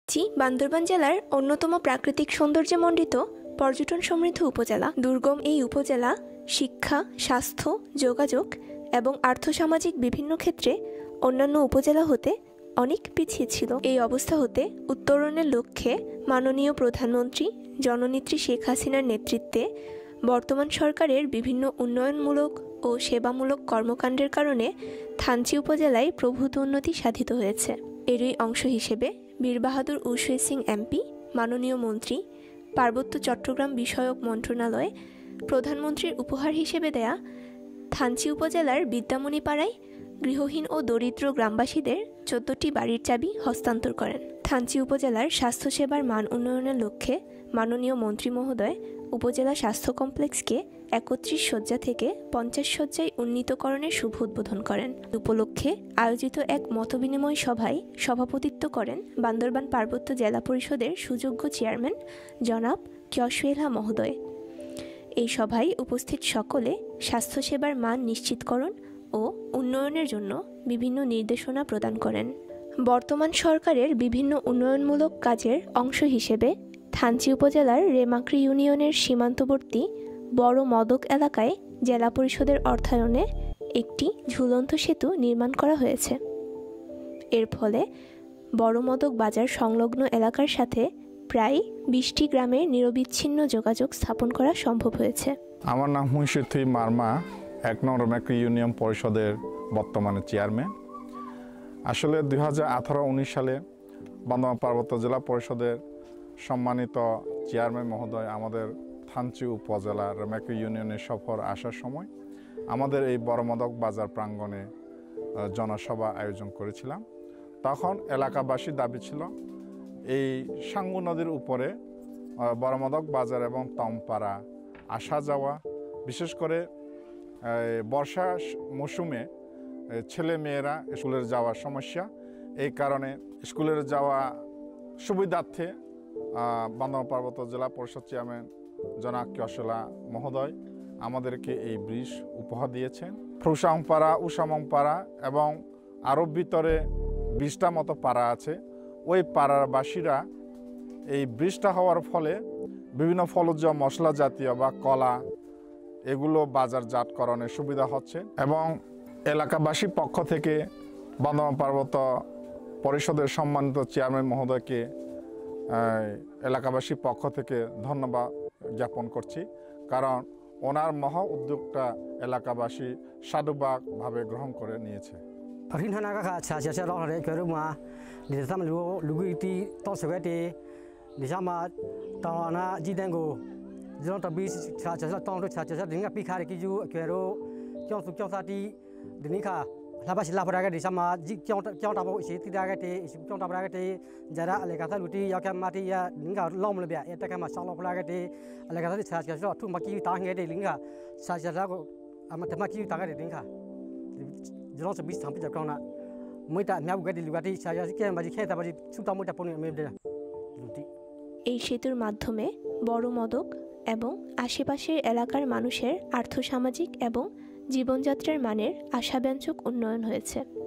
থানচি বান্দরবান জেলার অন্যতম প্রাকৃতিক সৌন্দর্যমণ্ডিত পর্যটন সমৃদ্ধ উপজেলা। দুর্গম এই উপজেলা শিক্ষা, স্বাস্থ্য, যোগাযোগ এবং আর্থসামাজিক বিভিন্ন ক্ষেত্রে অন্যান্য উপজেলা হতে অনেক পিছিয়ে ছিল। এই অবস্থা হতে উত্তরণের লক্ষ্যে মাননীয় প্রধানমন্ত্রী জননেত্রী শেখ হাসিনার নেতৃত্বে বর্তমান সরকারের বিভিন্ন উন্নয়নমূলক ও সেবামূলক কর্মকাণ্ডের কারণে থানচি উপজেলায় প্রভূত উন্নতি সাধিত হয়েছে। এরই অংশ হিসেবে বীর বাহাদুর উশওয়েচিং এমপি, মাননীয় মন্ত্রী, পার্বত্য চট্টগ্রাম বিষয়ক মন্ত্রণালয় প্রধানমন্ত্রীর উপহার হিসেবে দেয়া থানচি উপজেলার বিদ্যামণি পাড়ায় গৃহহীন ও দরিদ্র গ্রামবাসীদের 14টি বাড়ির চাবি হস্তান্তর করেন। থানচি উপজেলার স্বাস্থ্যসেবার মান উন্নয়নের লক্ষ্যে মাননীয় মন্ত্রী মহোদয় উপজেলা স্বাস্থ্য কমপ্লেক্সকে 31 শয্যা থেকে 50 শয্যায় উন্নীতকরণের শুভ উদ্বোধন করেন। উপলক্ষে আয়োজিত এক মতবিনিময় সভায় সভাপতিত্ব করেন বান্দরবান পার্বত্য জেলা পরিষদের সুযোগ্য চেয়ারম্যান জনাব উশওয়েচিং মহোদয়। এই সভায় উপস্থিত সকলে স্বাস্থ্যসেবার মান নিশ্চিতকরণ ও উন্নয়নের জন্য বিভিন্ন নির্দেশনা প্রদান করেন। বর্তমান সরকারের বিভিন্ন উন্নয়নমূলক কাজের অংশ হিসেবে থানচি উপজেলার রেমাক্রি ইউনিয়নের সীমান্তবর্তী বড় মদক এলাকায় জেলা পরিষদের অর্থায়নে একটি ঝুলন্ত সেতু নির্মাণ করা হয়েছে। এর ফলে বড় মদক বাজার সংলগ্ন এলাকার সাথে প্রায় 20টি গ্রামের নিরবিচ্ছিন্ন যোগাযোগ স্থাপন করা সম্ভব হয়েছে। আমার নাম হুইশিথি মার্মা, 1 নং রেমাক্রি ইউনিয়ন পরিষদের বর্তমানে চেয়ারম্যান। আসলে 2018-19 সালে বান্দরবান পার্বত্য জেলা পরিষদের সম্মানিত চেয়ারম্যান মহোদয় আমাদের থানচি উপজেলা রেমাক্রি ইউনিয়নের সফর আসার সময় আমাদের এই বড় মদক বাজার প্রাঙ্গণে জনসভা আয়োজন করেছিলাম। তখন এলাকাবাসীর দাবি ছিল এই সাঙ্গু নদীর উপরে বড় মদক বাজার এবং তমপাড়া আসা যাওয়া, বিশেষ করে বর্ষা মৌসুমে ছেলে মেয়েরা স্কুলের যাওয়ার সমস্যা, এই কারণে স্কুলের যাওয়া সুবিধার্থে বান্দরবান পার্বত্য জেলা পরিষদ চেয়ারম্যান জনাব উশওয়েচিং মহোদয় আমাদেরকে এই ব্রিজ উপহার দিয়েছেন। ফুসাংপাড়া, উসামংপাড়া এবং আরও ভিতরে 20টা মতো পাড়া আছে। ওই পাড়ার বাসীরা এই ব্রিজটা হওয়ার ফলে বিভিন্ন ফলজ মশলা জাতীয় বা কলা এগুলো বাজারজাতকরণের সুবিধা হচ্ছে এবং এলাকাবাসীর পক্ষ থেকে বান্দরবান পার্বত্য পরিষদের সম্মানিত চেয়ারম্যান মহোদয়কে এলাকাবাসীর পক্ষ থেকে ধন্যবাদ জ্ঞাপন করছি, কারণ ওনার মহা উদ্যোগটা এলাকাবাসী সাধুবাদভাবে গ্রহণ করে নিয়েছে। Lapas lapor di sama jauh tahu isi tidak agak jara lekasa luti ya kan mati ya lingga lom lebih ya tak masalah pula agak lekasa di saya tu maki tang agak lingga saya ko amat maki tang agak lingga jalan sebis sampai jauh na muita nyabu agak di luar di saya sekian bagi kita bagi sudah muita pun memang luti এই সেতুর মাধ্যমে বড় মদক এবং আশেপাশের এলাকার মানুষের আর্থসামাজিক এবং জীবনযাত্রার মানের আশাব্যঞ্জক উন্নয়ন হয়েছে।